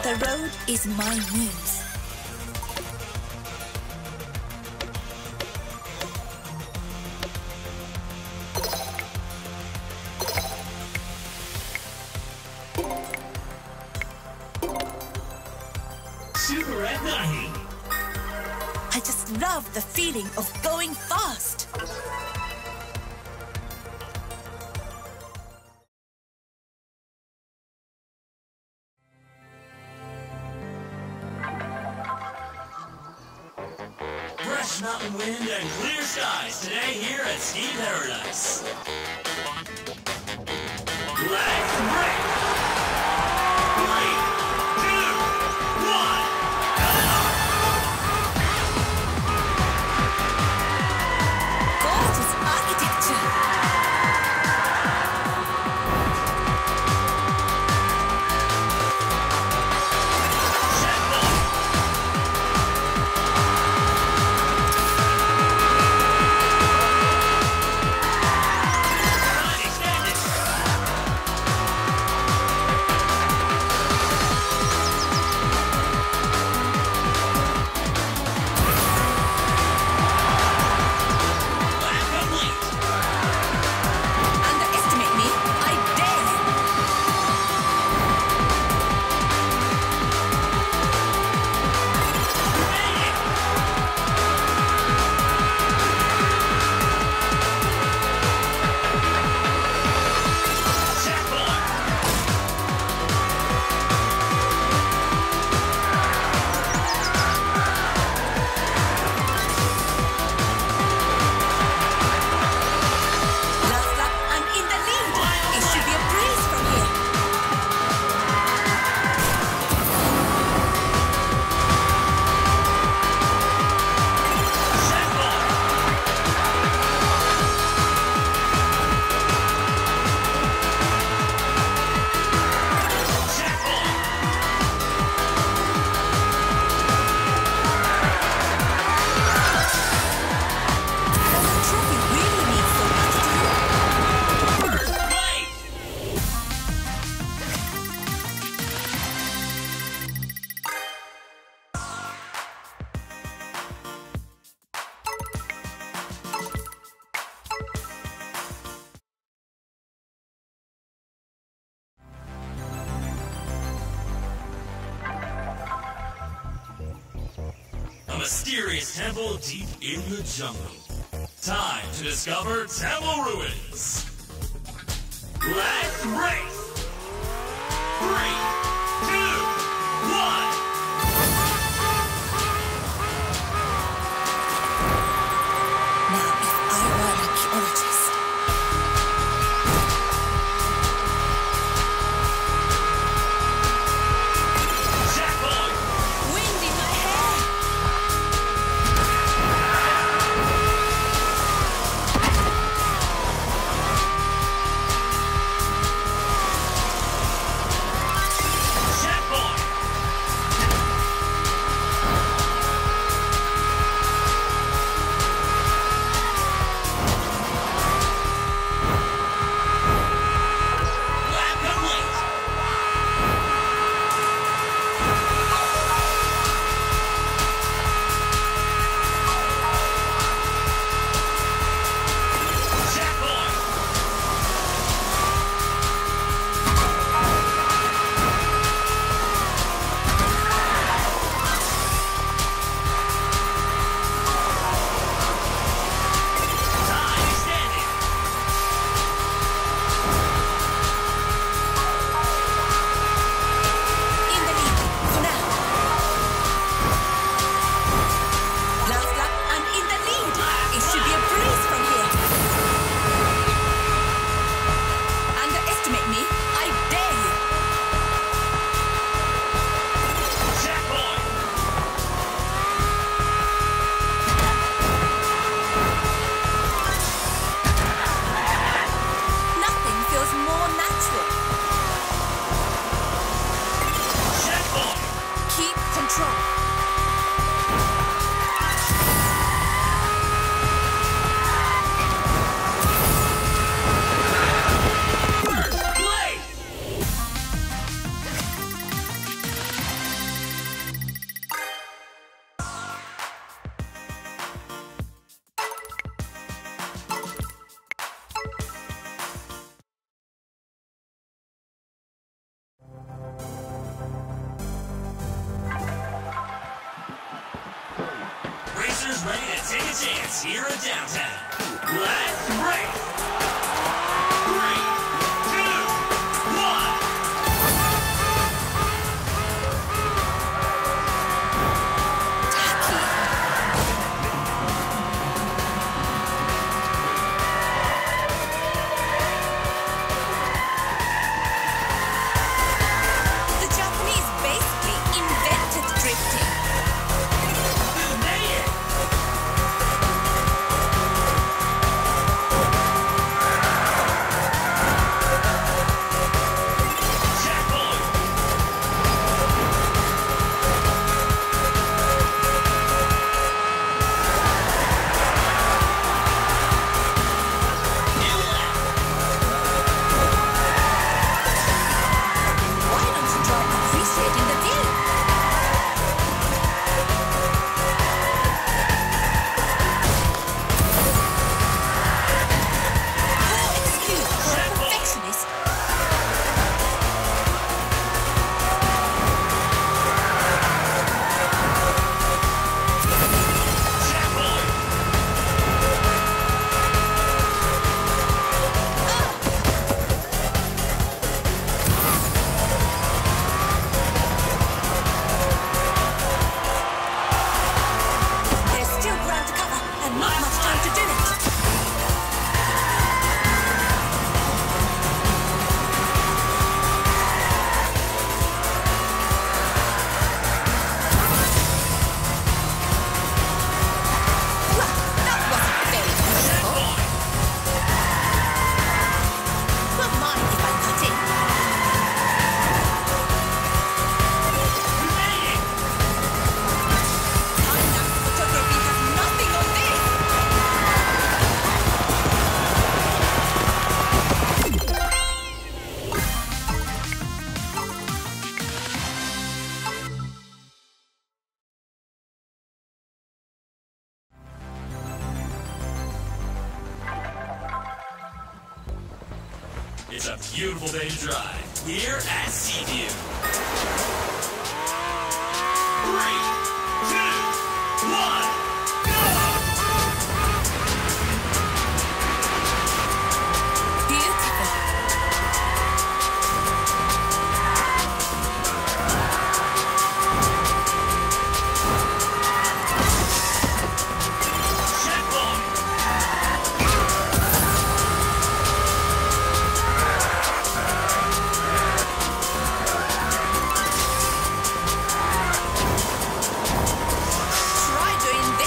The road is my muse. Super at 90. I just love the feeling of going fast. Fresh mountain wind and clear skies today here at Ski Paradise. Let's break! 3, 2, 1, Gorgeous architecture. checkpoint! Time extended! Lap complete! Underestimate me, I dare you. Made it! Checkpoint! Last lap, I'm in the lead. It should be a breeze from here. Checkpoint! Checkpoint! Does the trophy really mean so much to you? First place! A mysterious temple deep in the jungle. Time to discover temple ruins. Let's race! 3, 2, 1. Now, if I were an archaeologist, Checkpoint! wind in my hair. a chance here in downtown. Let's break! 3, 2, 1. The Japanese basically invented drifting. You made it! Checkpoint! New lap! Why don't you try appreciating the view? No excuse for a perfectionist. Checkpoint! There's still ground to cover and not much time to do it. Well, that wasn't very useful. Won't mind if I cut in. You made it! Time-lapse photography has nothing on this. It's a beautiful day to drive here at Seaview. 3, 2, 1, go! Beautiful. Checkpoint! Try doing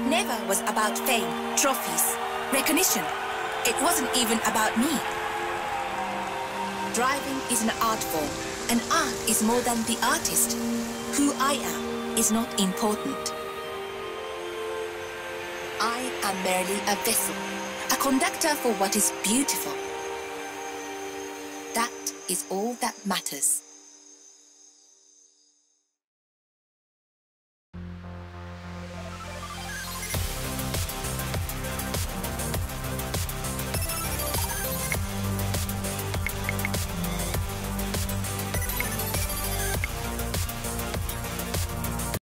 It never was about fame, trophies, recognition. It wasn't even about me. Driving is an art form, and art is more than the artist. Who I am is not important. I am merely a vessel, a conductor for what is beautiful. That is all that matters.